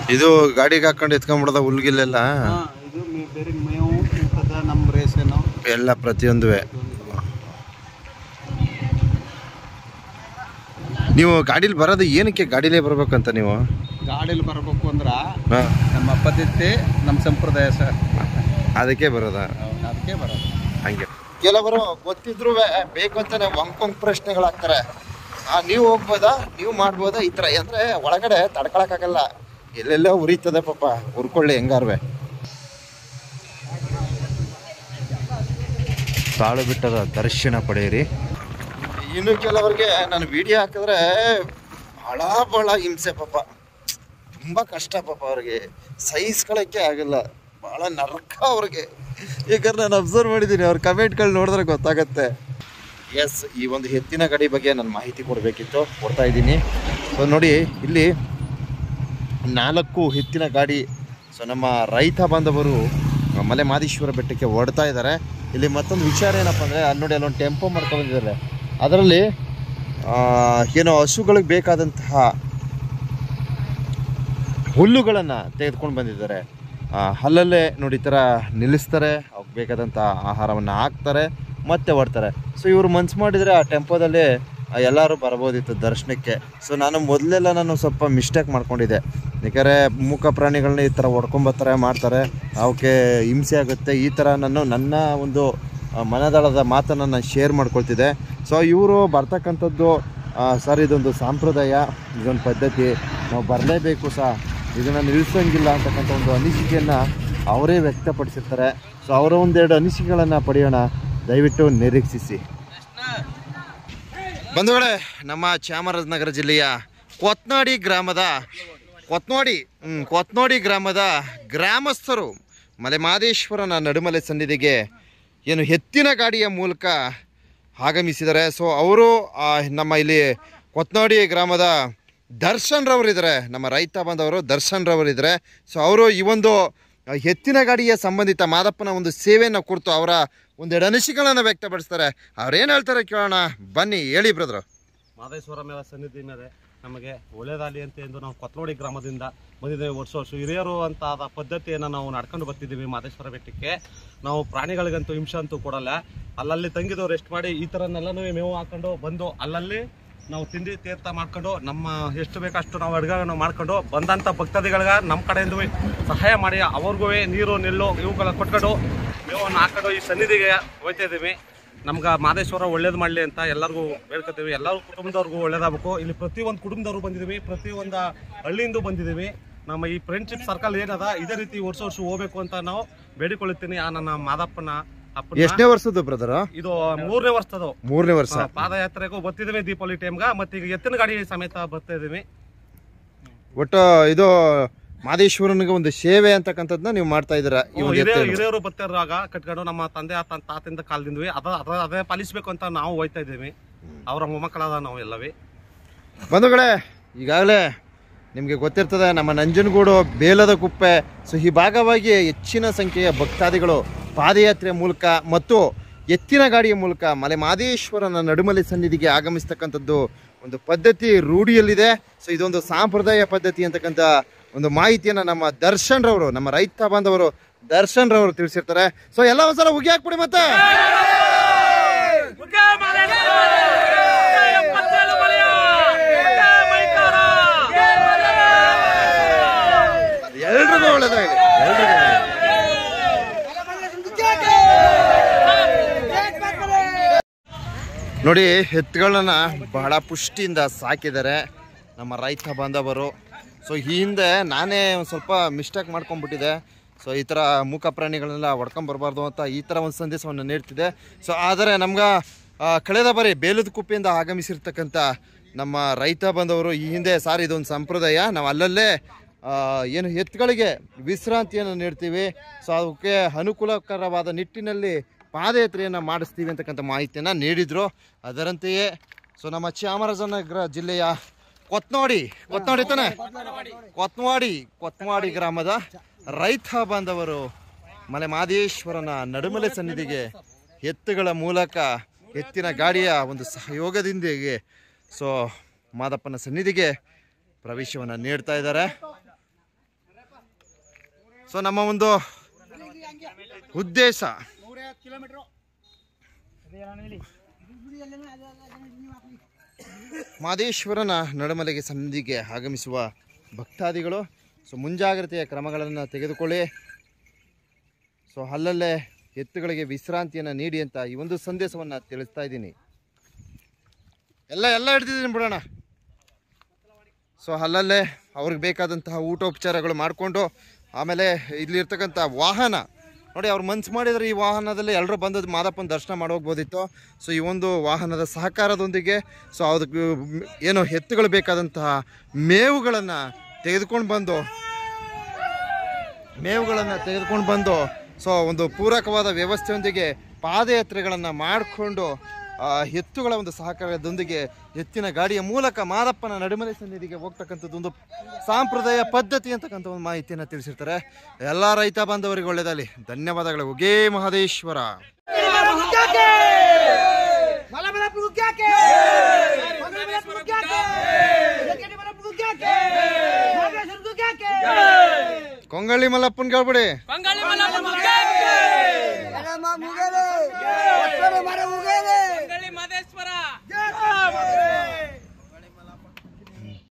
ಇದು ಗಾಡಿಗೆ ಹಾಕೊಂಡು ಎತ್ಕೊಂಡ್ಬಿಡೋದ ಹುಲ್ಗಿಲ್ಲೆಲ್ಲ ಇದು ಬೇರೆ ಮೇವು ನಮ್ಮ ರೇಷನು ಎಲ್ಲ ಪ್ರತಿಯೊಂದು. ನೀವು ಗಾಡೀಲಿ ಬರೋದು ಏನಕ್ಕೆ ಗಾಡೀಲೇ ಬರ್ಬೇಕಂತ ನೀವು? ಗಾಡೀಲಿ ಬರಬೇಕು ಅಂದ್ರೆ ನಮ್ಮ ಪದ್ಧತಿ ನಮ್ಮ ಸಂಪ್ರದಾಯ ಸರ್, ಅದಕ್ಕೆ ಬರೋದಾ? ಅದಕ್ಕೆ ಬರೋದು. ಹಂಗೆ ಕೆಲವರು ಗೊತ್ತಿದ್ರು ಬೇಕು ಅಂತಾನೆ ವಂಕೊಂಗ್ ಪ್ರಶ್ನೆಗಳಾಗ್ತಾರೆ. ನೀವು ಹೋಗ್ಬೋದಾ, ನೀವು ಮಾಡ್ಬೋದಾ, ಈ ಥರ ಅಂದರೆ ಒಳಗಡೆ ತಡ್ಕೊಳಕ್ಕಾಗಲ್ಲ, ಎಲ್ಲೆಲ್ಲೋ ಉರಿತದೆ ಪಾಪ, ಉರ್ಕೊಳ್ಳಿ ಹೆಂಗಾರ್ವೆ. ತಾಳು ಬಿಟ್ಟದ ದರ್ಶನ ಪಡೆಯಿರಿ. ಇನ್ನು ಕೆಲವರಿಗೆ ನಾನು ವಿಡಿಯೋ ಹಾಕಿದ್ರೆ ಬಹಳ ಹಿಂಸೆ ಪಾಪ, ತುಂಬ ಕಷ್ಟ ಪಾಪ ಅವ್ರಿಗೆ, ಸಹಿಸ್ಕೊಳ್ಳೋಕ್ಕೆ ಆಗಲ್ಲ, ಭಾಳ ನರಕ ಅವ್ರಿಗೆ. ಯಾಕಂದ್ರೆ ನಾನು ಅಬ್ಸರ್ವ್ ಮಾಡಿದ್ದೀನಿ, ಅವ್ರ ಕಮೆಂಟ್ಗಳು ನೋಡಿದ್ರೆ ಗೊತ್ತಾಗತ್ತೆ. ಎಸ್, ಈ ಒಂದು ಎತ್ತಿನ ಗಾಡಿ ಬಗ್ಗೆ ನಾನು ಮಾಹಿತಿ ಕೊಡಬೇಕಿತ್ತು, ಕೊಡ್ತಾ ಇದ್ದೀನಿ. ಸೊ ನೋಡಿ, ಇಲ್ಲಿ 4 ಎತ್ತಿನ ಗಾಡಿ ಸೊ ನಮ್ಮ ರೈತ ಬಾಂಧವರು ಮಲೆ ಮಾದೇಶ್ವರ ಬೆಟ್ಟಕ್ಕೆ ಹೊಡ್ತಾ ಇದ್ದಾರೆ. ಇಲ್ಲಿ ಮತ್ತೊಂದು ವಿಚಾರ ಏನಪ್ಪ ಅಂದರೆ, ಅಲ್ಲಿ ನೋಡಿ ಅಲ್ಲೊಂದು ಟೆಂಪೋ ಮಾಡ್ಕೊಂಡಿದ್ದಾರೆ, ಅದರಲ್ಲಿ ಏನೋ ಹಸುಗಳಿಗೆ ಬೇಕಾದಂತಹ ಹುಲ್ಲುಗಳನ್ನು ತೆಗೆದುಕೊಂಡು ಬಂದಿದ್ದಾರೆ. ಅಲ್ಲಲ್ಲೇ ನೋಡಿ ಈ ಥರ ನಿಲ್ಲಿಸ್ತಾರೆ, ಅವ್ರಿಗೆ ಬೇಕಾದಂಥ ಆಹಾರವನ್ನು ಹಾಕ್ತಾರೆ, ಮತ್ತೆ ಹೊಡ್ತಾರೆ. ಸೊ ಇವರು ಮನ್ಸು ಮಾಡಿದರೆ ಆ ಟೆಂಪೋದಲ್ಲಿ ಎಲ್ಲರೂ ಬರ್ಬೋದಿತ್ತು ದರ್ಶನಕ್ಕೆ. ಸೊ ನಾನು ಸ್ವಲ್ಪ ಮಿಸ್ಟೇಕ್ ಮಾಡ್ಕೊಂಡಿದ್ದೆ, ಯಾಕಂದರೆ ಮೂಕ ಪ್ರಾಣಿಗಳನ್ನ ಈ ಥರ ಹೊಡ್ಕೊಂಬರ್ತಾರೆ, ಮಾಡ್ತಾರೆ, ಅವಕ್ಕೆ ಹಿಂಸೆ ಆಗುತ್ತೆ. ಈ ಥರ ನನ್ನ ಒಂದು ಮನದಾಳದ ಮಾತನ್ನು ನಾನು ಶೇರ್ ಮಾಡ್ಕೊಳ್ತಿದ್ದೆ. ಸೊ ಇವರು ಬರ್ತಕ್ಕಂಥದ್ದು ಸರ್, ಇದೊಂದು ಸಾಂಪ್ರದಾಯ, ಇದೊಂದು ಪದ್ಧತಿ, ನಾವು ಬರಲೇಬೇಕು ಸಹ, ಇದನ್ನು ನಿಲ್ಲಿಸೋಂಗಿಲ್ಲ ಅಂತಕ್ಕಂಥ ಒಂದು ಅನಿಸಿಕೆಯನ್ನು ಅವರೇ ವ್ಯಕ್ತಪಡಿಸಿರ್ತಾರೆ. ಸೊ ಅವರ ಒಂದೆರಡು ಅನಿಸಿಕೆಗಳನ್ನು ಪಡೆಯೋಣ, ದಯವಿಟ್ಟು ನಿರೀಕ್ಷಿಸಿ. ಬಂಧುಗಳೇ, ನಮ್ಮ ಚಾಮರಾಜನಗರ ಜಿಲ್ಲೆಯ ಕೊತ್ನಾಡಿ ಗ್ರಾಮದ ಗ್ರಾಮಸ್ಥರು ಮಲೆಮಹದೇಶ್ವರನ ನಡುಮಲೆ ಸನ್ನಿಧಿಗೆ ಏನು ಎತ್ತಿನ ಗಾಡಿಯ ಮೂಲಕ ಆಗಮಿಸಿದ್ದಾರೆ. ಸೊ ಅವರು ನಮ್ಮ ಇಲ್ಲಿ ಕೊತ್ನಾಡಿ ಗ್ರಾಮದ ದರ್ಶನ್ ರವರಿದ್ದಾರೆ, ನಮ್ಮ ರೈತ ಬಾಂಧವರು ದರ್ಶನ್ ರವರಿದ್ದಾರೆ. ಸೊ ಅವರು ಈ ಒಂದು ಎತ್ತಿನ ಗಾಡಿಯ ಸಂಬಂಧಿತ ಮಾದಪ್ಪನ ಒಂದು ಸೇವೆಯನ್ನು ಕುರಿತು ಅವರ ಒಂದೆರಡು ಅನಿಸಿಕೆಗಳನ್ನು ವ್ಯಕ್ತಪಡಿಸ್ತಾರೆ. ಅವ್ರೇನು ಹೇಳ್ತಾರೆ ಕೇಳೋಣ, ಬನ್ನಿ, ಹೇಳಿ ಬ್ರದರ್. ಮಹದೇಶ್ವರ ಮೇಲೆ ಸನ್ನಿಧಿ ಮೇಲೆ ನಮಗೆ ಒಳ್ಳೇದಾಗಲಿ ಅಂತ ಎಂದು ನಾವು ಕೊತ್ನೋಡಿ ಗ್ರಾಮದಿಂದ ಬಂದಿದ್ದೇವೆ. ವರ್ಷ ಹಿರಿಯರು ಅಂತ ಪದ್ಧತಿಯನ್ನು ನಾವು ನಡ್ಕೊಂಡು ಬರ್ತಿದ್ದೀವಿ. ಮಹದೇಶ್ವರ ಬೆಟ್ಟಕ್ಕೆ ನಾವು ಪ್ರಾಣಿಗಳಿಗಂತೂ ಹಿಂಸೆ ಅಂತೂ ಕೊಡಲ್ಲ. ಅಲ್ಲಲ್ಲಿ ತಂಗಿದ್ದು ರೆಸ್ಟ್ ಮಾಡಿ ಈ ಥರನ್ನೆಲ್ಲನೂ ಮೇವು ಹಾಕೊಂಡು ಬಂದು ಅಲ್ಲಲ್ಲಿ ನಾವು ತಿಂಡಿ ತೀರ್ಥ ಮಾಡ್ಕೊಂಡು ನಮ್ಮ ಎಷ್ಟು ಬೇಕಷ್ಟು ನಾವು ಅಡುಗೆಗಳನ್ನು ಮಾಡ್ಕೊಂಡು ಬಂದಂಥ ಭಕ್ತಾದಿಗಳಿಗೆ ನಮ್ಮ ಕಡೆಯಿಂದ ಸಹಾಯ ಮಾಡಿ ಅವ್ರಿಗೂ ನೀರು ನೆಲ್ಲು ಇವುಗಳ ಕೊಟ್ಕೊಂಡು ಮೇವನ್ನು ಹಾಕೊಂಡು ಈ ಸನ್ನಿಧಿಗೆ ಹೋಗ್ತಾ ಇದ್ದೀವಿ. ನಮ್ಗೆ ಮಹದೇಶ್ವರ ಒಳ್ಳೇದು ಮಾಡಲಿ ಅಂತ ಎಲ್ಲರಿಗೂ ಹೇಳ್ಕೊತೀವಿ. ಎಲ್ಲರೂ ಕುಟುಂಬದವ್ರಿಗೂ ಒಳ್ಳೇದಾಗಬೇಕು. ಇಲ್ಲಿ ಪ್ರತಿಯೊಂದು ಕುಟುಂಬದವ್ರು ಬಂದಿದ್ದೀವಿ, ಪ್ರತಿಯೊಂದು ಹಳ್ಳಿಯಿಂದ ಬಂದಿದ್ದೀವಿ. ನಮ್ಮ ಈ ಫ್ರೆಂಡ್ಶಿಪ್ ಸರ್ಕಲ್ ಏನದ ಇದೇ ರೀತಿ ವರ್ಷ ಹೋಗ್ಬೇಕು ಅಂತ ನಾವು ಬೇಡಿಕೊಳ್ಳುತ್ತೀನಿ. ಆ ನನ್ನ ಮಾದಪ್ಪನ ಎಷ್ಟನೇ ವರ್ಷದ್ದು ಬ್ರದರ್? ಇದು 3ನೇ ವರ್ಷದ್ದು. 3ನೇ ವರ್ಷ ಪಾದಯಾತ್ರೆಗೂ ಬರ್ತಿದ್ದೀವಿ ದೀಪಾವಳಿ ಟೈಮ್ಗ, ಮತ್ತೆ ಈಗ ಎತ್ತಿನ ಗಾಡಿ ಸಮೇತ ಬರ್ತಾ ಇದೀವಿ. ಒಟ್ಟು ಇದು ಮಹದೇಶ್ವರನಿಗೆ ಒಂದು ಸೇವೆ ಅಂತಕ್ಕಂಥದ್ದನ್ನ ನೀವು ಮಾಡ್ತಾ ಇದ್ದೀರಾ? ಹಿರಿಯರು ಬರ್ತಿರುವಾಗ ಕಟ್ಕೊಂಡು ನಮ್ಮ ತಂದೆ ತಾತಿಂದ ಕಾಲದಿಂದ್ವಿ ಅದೇ ಪಾಲಿಸ್ಬೇಕು ಅಂತ ನಾವು ಹೋಯ್ತಾ ಇದ್ದೀವಿ. ಅವರ ಮೊಮ್ಮಕ್ಕಳಾದ ನಾವು ಎಲ್ಲವೇ. ಬಂಧುಗಳೇ, ಈಗಾಗಲೇ ನಿಮಗೆ ಗೊತ್ತಿರ್ತದೆ, ನಮ್ಮ ನಂಜನಗೂಡು ಬೇಲದ ಕುಪ್ಪೆ ಸೊ ಈ ಭಾಗವಾಗಿ ಹೆಚ್ಚಿನ ಸಂಖ್ಯೆಯ ಭಕ್ತಾದಿಗಳು ಪಾದಯಾತ್ರೆ ಮೂಲಕ ಮತ್ತು ಎತ್ತಿನ ಗಾಡಿಯ ಮೂಲಕ ಮಲೆ ಮಹದೇಶ್ವರನ ನಡುಮಲೆ ಸನ್ನಿಧಿಗೆ ಆಗಮಿಸ್ತಕ್ಕಂಥದ್ದು ಒಂದು ಪದ್ಧತಿ ರೂಢಿಯಲ್ಲಿದೆ. ಸೊ ಇದೊಂದು ಸಾಂಪ್ರದಾಯ ಪದ್ಧತಿ ಅಂತಕ್ಕಂಥ ಒಂದು ಮಾಹಿತಿಯನ್ನು ನಮ್ಮ ದರ್ಶನ್ ರವರು, ನಮ್ಮ ರೈತ ಬಾಂಧವರು ದರ್ಶನ್ ರವರು ತಿಳಿಸಿರ್ತಾರೆ. ಸೊ ಎಲ್ಲ ಒಂದ್ಸಲ ಉಗಿ ಹಾಕ್ಬಿಡಿ ಮತ್ತೆ. ಎಲ್ರಿಗೂ ಒಳ್ಳೇದಾಗಿದೆ, ಎಲ್ರಿಗೂ. ನೋಡಿ, ಎತ್ತುಗಳನ್ನ ಬಹಳ ಪುಷ್ಟಿಯಿಂದ ಸಾಕಿದ್ದಾರೆ ನಮ್ಮ ರೈತ ಬಾಂಧವರು. ಸೊ ಈ ಹಿಂದೆ ನಾನೇ ಒಂದು ಸ್ವಲ್ಪ ಮಿಸ್ಟೇಕ್ ಮಾಡ್ಕೊಂಡ್ಬಿಟ್ಟಿದೆ. ಸೊ ಈ ಥರ ಮೂಕ ಪ್ರಾಣಿಗಳನ್ನೆಲ್ಲ ಹೊಡ್ಕೊಂಬರ್ಬಾರ್ದು ಅಂತ ಈ ಥರ ಒಂದು ಸಂದೇಶವನ್ನು ನೀಡ್ತಿದೆ. ಸೊ ಆದರೆ ನಮ್ಗೆ ಕಳೆದ ಬಾರಿ ಬೇಲದ ಕುಪ್ಪೆಯಿಂದ ಆಗಮಿಸಿರ್ತಕ್ಕಂಥ ನಮ್ಮ ರೈತ ಬಾಂಧವರು ಈ ಹಿಂದೆ ಸಾರಿ ಇದೊಂದು ಸಂಪ್ರದಾಯ, ನಾವು ಅಲ್ಲಲ್ಲೇ ಏನು ಎತ್ತುಗಳಿಗೆ ವಿಶ್ರಾಂತಿಯನ್ನು ನೀಡ್ತೀವಿ. ಸೊ ಅದಕ್ಕೆ ಅನುಕೂಲಕರವಾದ ನಿಟ್ಟಿನಲ್ಲಿ ಪಾದಯಾತ್ರೆಯನ್ನು ಮಾಡಿಸ್ತೀವಿ ಅಂತಕ್ಕಂಥ ಮಾಹಿತಿಯನ್ನು ನೀಡಿದರು. ಅದರಂತೆಯೇ ಸೊ ನಮ್ಮ ಚಾಮರಾಜನಗರ ಜಿಲ್ಲೆಯ ಕೊತ್ವಾಡಿ ಗ್ರಾಮದ ರೈತ ಬಾಂಧವರು ಮಲೆ ಮಹದೇಶ್ವರನ ನಡುಮಲೆ ಸನ್ನಿಧಿಗೆ ಎತ್ತುಗಳ ಮೂಲಕ ಎತ್ತಿನ ಗಾಡಿಯ ಒಂದು ಸಹಯೋಗದೊಂದಿಗೆ ಸೊ ಮಾದಪ್ಪನ ಸನ್ನಿಧಿಗೆ ಪ್ರವೇಶವನ್ನು ನೀಡ್ತಾ ಇದ್ದಾರೆ. ಸೊ ನಮ್ಮ ಒಂದು ಉದ್ದೇಶ ಮಾದೇಶ್ವರನ ನಡುಮಲೆಗೆ ಸನ್ನಿಧಿಗೆ ಆಗಮಿಸುವ ಭಕ್ತಾದಿಗಳು ಸೊ ಮುಂಜಾಗ್ರತೆಯ ಕ್ರಮಗಳನ್ನು ತೆಗೆದುಕೊಳ್ಳಿ. ಸೊ ಅಲ್ಲಲ್ಲೇ ಎತ್ತುಗಳಿಗೆ ವಿಶ್ರಾಂತಿಯನ್ನು ನೀಡಿ ಅಂತ ಈ ಒಂದು ಸಂದೇಶವನ್ನು ತಿಳಿಸ್ತಾ ಇದ್ದೀನಿ. ಎಲ್ಲ ಹಿಡ್ದಿದ್ದೀನಿ ಬಿಡೋಣ. ಸೊ ಅಲ್ಲಲ್ಲೇ ಅವ್ರಿಗೆ ಬೇಕಾದಂತಹ ಊಟೋಪಚಾರಗಳು ಮಾಡಿಕೊಂಡು ಆಮೇಲೆ ಇಲ್ಲಿರ್ತಕ್ಕಂಥ ವಾಹನ ನೋಡಿ, ಅವ್ರು ಮನ್ಸು ಮಾಡಿದರೆ ಈ ವಾಹನದಲ್ಲಿ ಎಲ್ಲರೂ ಬಂದದ್ದು ಮಾದಪ್ಪನ ದರ್ಶನ ಮಾಡಿ ಹೋಗ್ಬೋದಿತ್ತು. ಸೊ ಈ ಒಂದು ವಾಹನದ ಸಹಕಾರದೊಂದಿಗೆ ಸೊ ಅದಕ್ಕೆ ಏನೋ ಎತ್ತುಗಳು ಬೇಕಾದಂತಹ ಮೇವುಗಳನ್ನು ತೆಗೆದುಕೊಂಡು ಬಂದು ಸೊ ಒಂದು ಪೂರಕವಾದ ವ್ಯವಸ್ಥೆಯೊಂದಿಗೆ ಪಾದಯಾತ್ರೆಗಳನ್ನು ಮಾಡಿಕೊಂಡು ಎತ್ತುಗಳ ಒಂದು ಸಹಕಾರದೊಂದಿಗೆ ಎತ್ತಿನ ಗಾಡಿಯ ಮೂಲಕ ಮಾದಪ್ಪನ ನಡುಮಲೆ ಸನ್ನಿಧಿಗೆ ಹೋಗ್ತಕ್ಕಂಥದ್ದು ಒಂದು ಸಾಂಪ್ರದಾಯ ಪದ್ಧತಿ ಅಂತಕ್ಕಂಥ ಒಂದು ಮಾಹಿತಿಯನ್ನು ತಿಳಿಸಿರ್ತಾರೆ. ಎಲ್ಲ ರೈತ ಬಾಂಧವರಿಗೆ ಒಳ್ಳೆಯದಾಗಲಿ. ಧನ್ಯವಾದಗಳು. ಉಗೇ ಮಹದೇಶ್ವರ. ಕೊಂಗಳಿ ಮಲ್ಲಪ್ಪನ್ ಕೇಳ್ಬಿಡಿ.